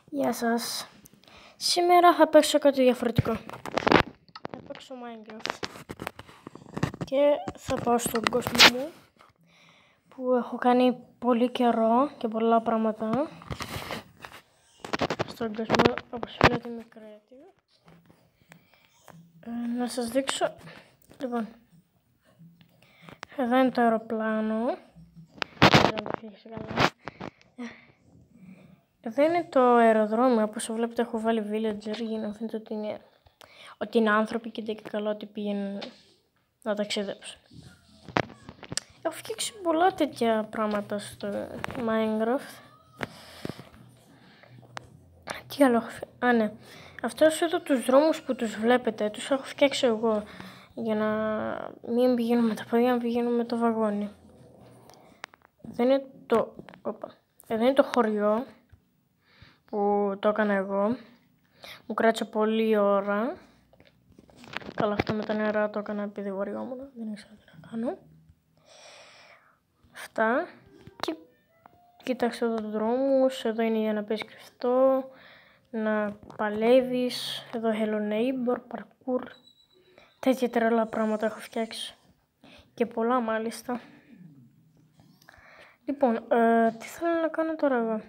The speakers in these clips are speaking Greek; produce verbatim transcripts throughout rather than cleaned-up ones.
Γεια σας. Σήμερα θα παίξω κάτι διαφορετικό. Θα παίξω Minecraft. Και θα πάω στον κόσμο μου που έχω κάνει πολύ καιρό και πολλά πράγματα. Στον κόσμο, όπως βλέπετε, είμαι creative. Ε, να σας δείξω. Λοιπόν, εδώ είναι το αεροπλάνο. Δεν το φύγει καλά. Εδώ είναι το αεροδρόμιο, όπως βλέπετε έχω βάλει villager για να φαίνεται ότι είναι, ότι είναι άνθρωποι και και καλό ότι πήγαινε να ταξιδέψουν. Έχω φτιάξει πολλά τέτοια πράγματα στο Minecraft. Τι άλλο έχω φτιάξει. Α, ναι. Αυτούς εδώ τους δρόμους που τους βλέπετε, τους έχω φτιάξει εγώ για να μην πηγαίνουμε με τα πόδια, να πηγαίνουμε με το βαγόνι. Εδώ είναι το, οπα. Εδώ είναι το χωριό που το έκανα εγώ. Μου κράτησε πολλή ώρα. Καλά, αυτό με τα νερά το έκανα επειδή βαριόμουν. Δεν ήξερα τι να κάνω. Αυτά. Και κοίταξε εδώ τους δρόμους. Εδώ είναι για να πεις κρυφτό, να παλεύεις. Εδώ Hello Neighbor, parkour. Τέτοια τρελά πράγματα έχω φτιάξει. Και πολλά μάλιστα. Λοιπόν, ε, τι θέλω να κάνω τώρα εγώ.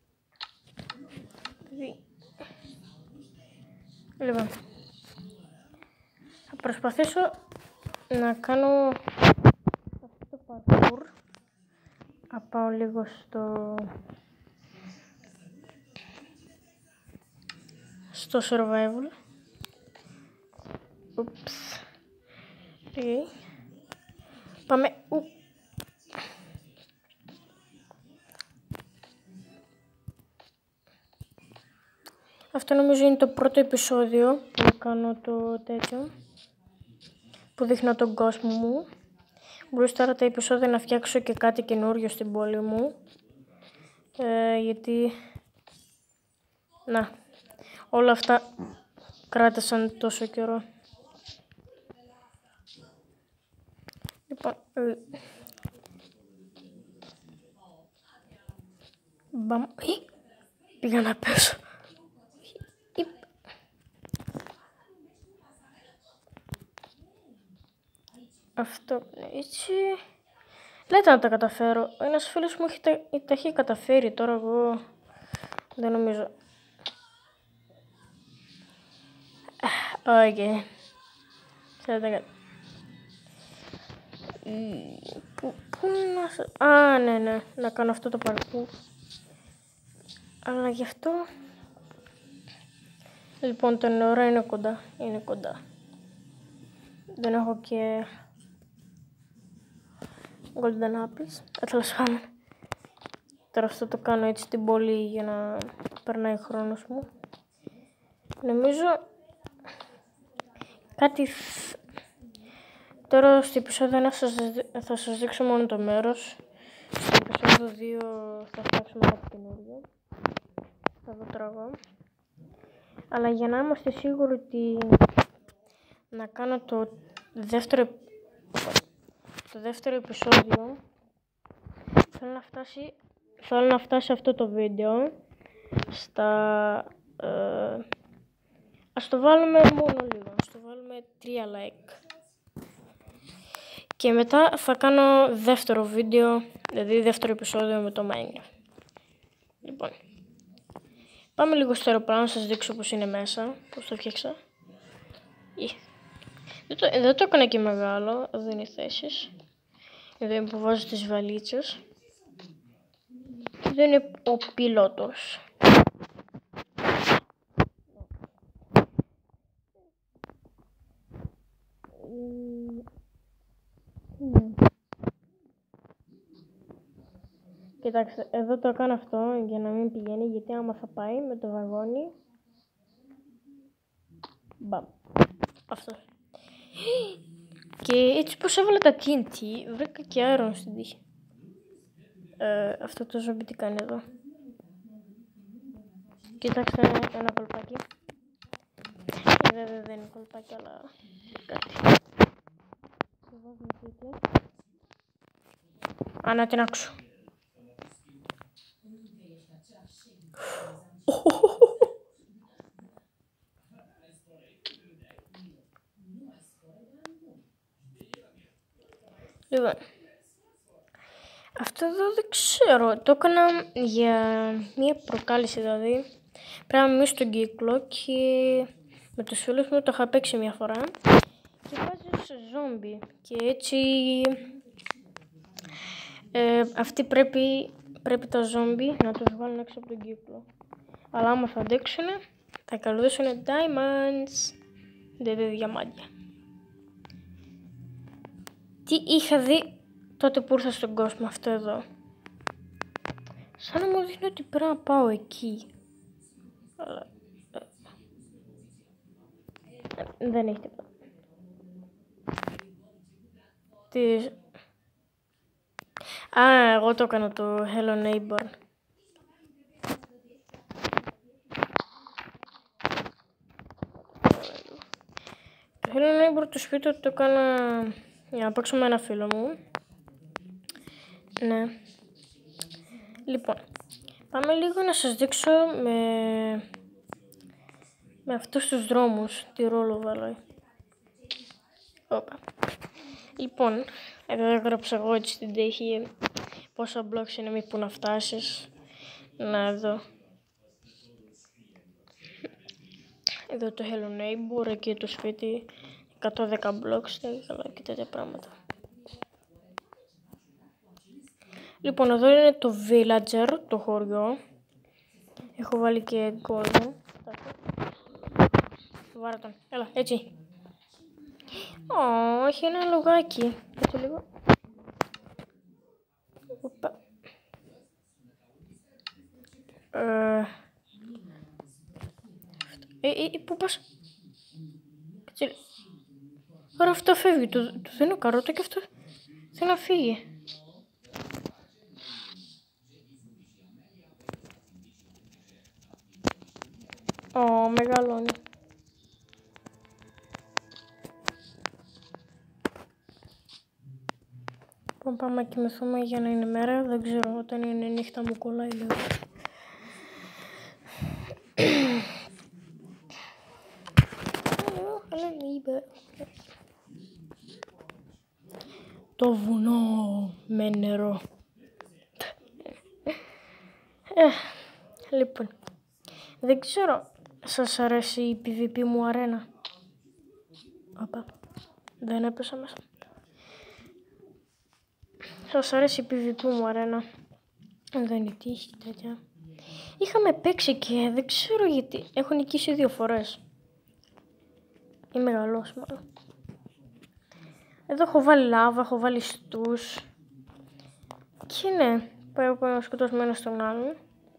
Λοιπόν, θα προσπαθήσω να κάνω αυτό το parkour. Θα πάω λίγο στο στο survival. Ούψ. Okay. Πάμε. Ου. Αυτό νομίζω είναι το πρώτο επεισόδιο που κάνω το τέτοιο, που δείχνω τον κόσμο μου. Μπορείς τώρα τα επεισόδια να φτιάξω και κάτι καινούριο στην πόλη μου. Ε, γιατί, να, όλα αυτά κράτησαν τόσο καιρό. Λοιπόν, ε, μπαμ, ε, πήγα να πέσω. Αυτό έτσι. Λέτε να τα καταφέρω. Ένας φίλος μου έχει τα, τα έχει καταφέρει. Τώρα εγώ δεν νομίζω. Οκ. Okay. Πού, πού να σε... Α, ναι, ναι. Να κάνω αυτό το parkour. Αλλά γι' αυτό... Λοιπόν, το νερό είναι κοντά. Είναι κοντά. Δεν έχω και... golden apples. Τέλος πάντων. Τώρα αυτό το κάνω έτσι στην πόλη για να περνάει χρόνος μου. Νομίζω κάτι... Τώρα στο επεισόδιο ένα θα, θα σας δείξω μόνο το μέρος. Στο επεισόδιο δύο θα φτιάξουμε κάτι καινούργιο. Θα το τραβώ. Αλλά για να είμαστε σίγουροι ότι να κάνω το δεύτερο, το δεύτερο επεισόδιο, θέλω να φτάσει, θέλω να φτάσει αυτό το βίντεο στα... Ε, ας το βάλουμε μόνο λίγο, ας το βάλουμε τρία like. Και μετά θα κάνω δεύτερο βίντεο, δηλαδή δεύτερο επεισόδιο με το Minecraft. Λοιπόν, πάμε λίγο στο αεροπλάνο να σας δείξω πώς είναι μέσα, πώς το φτιάξα. Yeah. Δεν, το, δεν το έκανα και μεγάλο, εδώ είναι οι θέσεις. Εδώ είναι που βάζω τις βαλίτσες. Και εδώ είναι ο πιλότος. Κοιτάξτε, εδώ το κάνω αυτό για να μην πηγαίνει, γιατί άμα θα πάει με το βαγόνι... Μπαμ. Αυτό. Και έτσι πως έβαλα τα τι εν τι, βρήκα και αέριο στην τύχη. Ε, αυτό το ζόμπι τι κάνει εδώ. Κοιτάξτε ένα κολπάκι. Βέβαια δεν είναι κολπάκι, αλλά κάτι. Το βάζουμε εκεί. Α, να την άξω. Λοιπόν, αυτό εδώ δεν ξέρω, το έκανα για μία προκάλυψη δηλαδή. Πρέπει να μείνω στον κύκλο και με τους φίλους μου το είχα παίξει μια φορά και βάζεις ζόμπι και έτσι ε, αυτοί πρέπει, πρέπει τα ζόμπι να τους βάλουν έξω από τον κύκλο. Αλλά άμα θα αντέξουν θα καλούσουν diamonds, δηλαδή διαμάντια. Τι είχα δει τότε που ήρθα στον κόσμο αυτό εδώ. Σαν να μου δείχνει ότι πρέπει να πάω εκεί. Αλλά ε, δεν έχει τίποτα. Τι... Α, εγώ το έκανα το Hello Neighbor. Το Hello Neighbor του σπίτι το έκανα για να παίξω με ένα φίλο μου. Ναι. Λοιπόν, πάμε λίγο να σας δείξω με, με αυτούς τους δρόμους τι ρόλο βάλω. Όπα. Λοιπόν, εδώ έγραψα εγώ έτσι στην τύχη πόσα blocks είναι μη που να φτάσεις. Να εδώ. Εδώ το Hello Neighbor, εκεί το σπίτι, εκατόν δέκα blocks και τέτοια πράγματα. Λοιπόν, εδώ είναι το villager, το χωριό. Έχω βάλει και golden. Βάρα τον. Έλα, έτσι. Ω, έχει ένα λογάκι. Κάτσε λίγο. Οπα. Ε, ε, ε, πού πας? Κάτσε λίγο. Άρα αυτό φεύγει. Του, του δίνω καρότα και αυτό θέλει να φύγει. Ω, μεγαλώνει. Λοιπόν, πάμε να κοιμηθούμε για να είναι μέρα. Δεν ξέρω, όταν είναι νύχτα μου κολλάει λίγο. Το βουνό με νερό. ε, λοιπόν, δεν ξέρω, σας αρέσει η πι βι πι μου αρένα? Οπα, δεν έπεσα μέσα. Σας αρέσει η πι βι πι μου αρένα? Δεν είναι τύχη τέτοια. Είχαμε παίξει και δεν ξέρω γιατί. Έχω νικήσει δύο φορές. Είμαι καλός μάλλον. Εδώ έχω βάλει λάβα, έχω βάλει στούς. Και ναι, πάει από ένα σκοτωσμένο στον άλλον.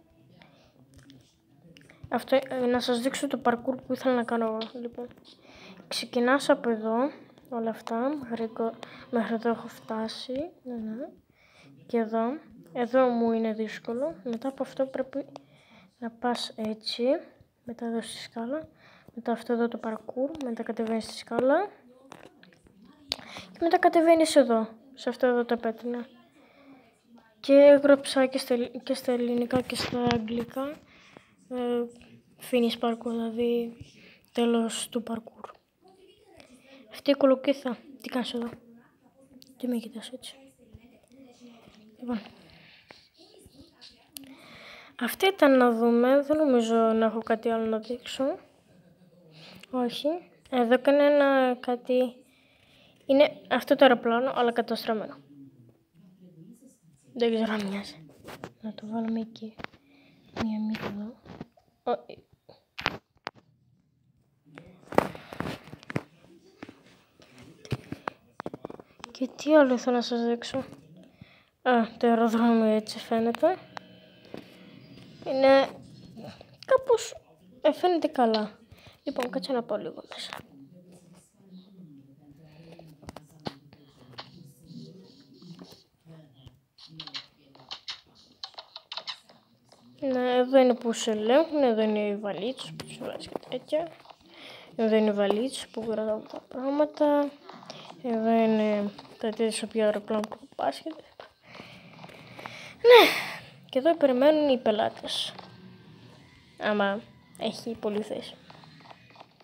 Αυτό, να σας δείξω το parkour που ήθελα να κάνω εγώ. Λοιπόν, ξεκινάς από εδώ, όλα αυτά, μέχρι, μέχρι εδώ έχω φτάσει. Ναι, ναι. Και εδώ, εδώ μου είναι δύσκολο. Μετά από αυτό πρέπει να πας έτσι, μετά εδώ στη σκάλα. Μετά αυτό εδώ το parkour, μετά κατεβαίνεις στη σκάλα. Και μετά κατεβαίνεις εδώ, σε αυτό εδώ τα πέτρινα. Και έγραψα και στα, και στα ελληνικά και στα αγγλικά. Ε, finish parkour, δηλαδή τέλος του parkour. Αυτή η κολοκύθα, τι κάνεις εδώ? Τι με κοιτάς έτσι? Λοιπόν, αυτή ήταν να δούμε, δεν νομίζω να έχω κάτι άλλο να δείξω. Όχι, εδώ έκανε ένα κάτι, είναι αυτό το αεροπλάνο αλλά καταστραμμένο. Δεν ξέρω αν μοιάζει. Να το βάλουμε εκεί, μία μύτη εδώ. Oh. Και τι άλλο θέλω να σας δείξω? Α, το αεροδρόμιο έτσι φαίνεται. Είναι κάπως, ε, φαίνεται καλά. Λοιπόν, κάτσε να πάω λίγο μέσα. Ναι, εδώ είναι που σε ελέγχουν, εδώ είναι οι βαλίτσες που σου βάζει και τέτοια. Εδώ είναι οι βαλίτσες που κρατάω τα πράγματα. Εδώ είναι τα τέτοια οποία αεροπλάνο που πας και τέτοια. Ναι, και εδώ περιμένουν οι πελάτες. Άμα έχει πολλή θέση.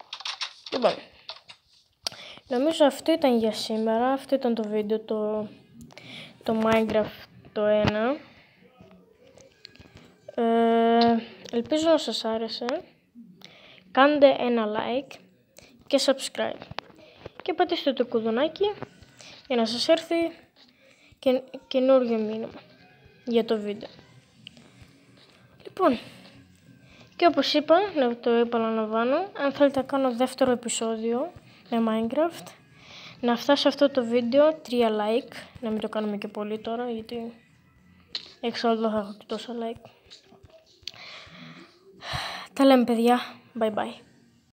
Λοιπόν, νομίζω αυτό ήταν για σήμερα. Αυτό ήταν το βίντεο. Το το Minecraft το ένα. Ε, ελπίζω να σας άρεσε. Κάντε ένα like και subscribe. Και πατήστε το κουδουνάκι για να σας έρθει και καινούργιο μήνυμα για το βίντεο. Λοιπόν, και όπως είπα, να το επαναλαμβάνω, αν θέλετε να κάνω δεύτερο επεισόδιο με Minecraft, να φτάσει αυτό το βίντεο τρία like, να μην το κάνουμε και πολύ τώρα, γιατί εξάλλου θα έχω και τόσα like. Τα λέμε παιδιά, bye bye.